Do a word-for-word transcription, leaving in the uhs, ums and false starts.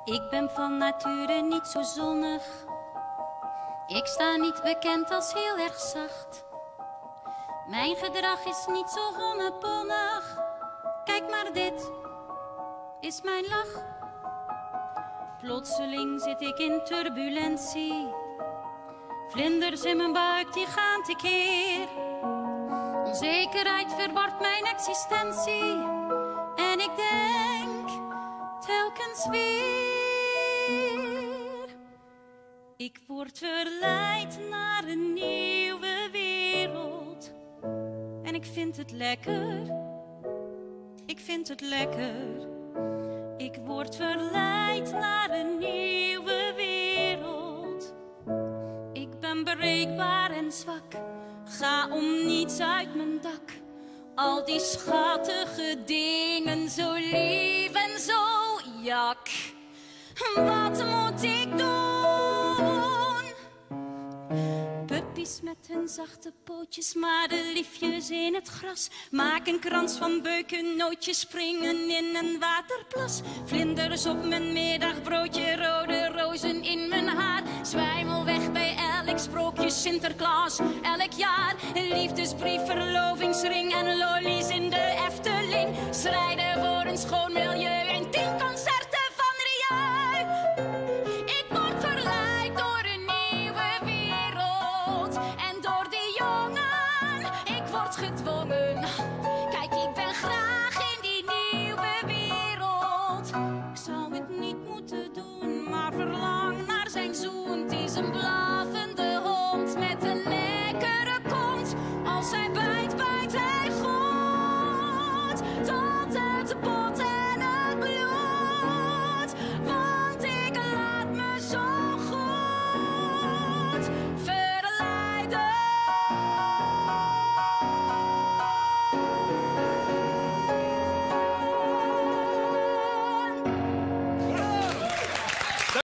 Ik ben van nature niet zo zonnig. Ik sta niet bekend als heel erg zacht. Mijn gedrag is niet zo honnepollig. Kijk maar, dit is mijn lach. Plotseling zit ik in turbulentie. Vlinders in mijn buik, die gaan tekeer. Onzekerheid verwart mijn existentie. En ik denk telkens weer. Ik word verleid naar een nieuwe wereld. En ik vind het lekker. Ik vind het lekker. Ik word verleid naar een nieuwe wereld. Ik ben bereikbaar en zwak. Ga om niets uit mijn dak. Al die schattige dingen, zo lief en zo jak. Wat moet ik doen? Puppies met hun zachte pootjes, maar de liefjes in het gras. Maak een krans van beukennootjes, springen in een waterplas. Vlinders op mijn middagbroodje, rode rozen in mijn haar. Zwijmel weg bij elk sprookje, Sinterklaas elk jaar. Een liefdesbrief, verlovingsring en lollies in de Efteling. Strijden voor een schoon milieu